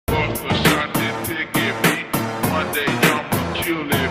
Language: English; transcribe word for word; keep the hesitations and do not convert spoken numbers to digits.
But the sun didn't pick at me. One day I'm peculiar.